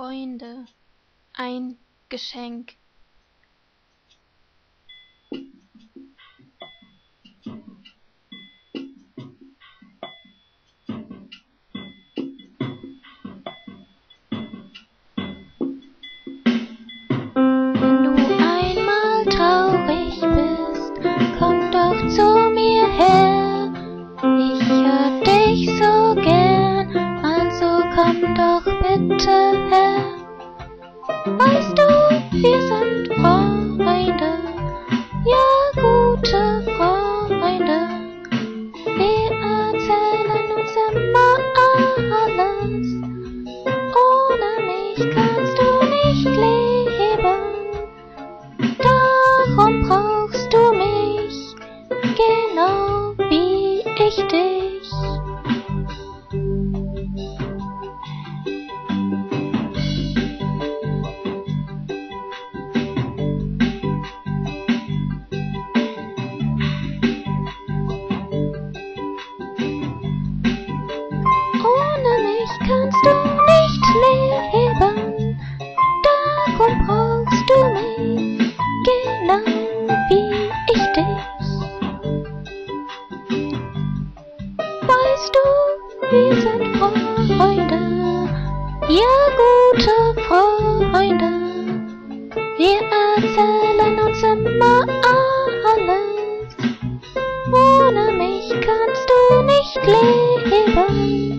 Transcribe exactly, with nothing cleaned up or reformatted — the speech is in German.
Freunde, ein Geschenk. Wenn du einmal traurig bist, komm doch zu mir her. Ich hab dich so gern, also komm doch bitte her. Weißt du, wir sind Freunde, ja gute Freunde. Wir erzählen uns immer alles. Ohne mich kannst du nicht leben, darum brauchst du mich, genau wie ich dich. Ohne mich kannst du nicht leben, darum brauchst du mich, genau wie ich dich. Weißt du, wir sind Freunde, ja gute Freunde. Wir erzählen uns immer alles. Ohne mich kannst du nicht leben.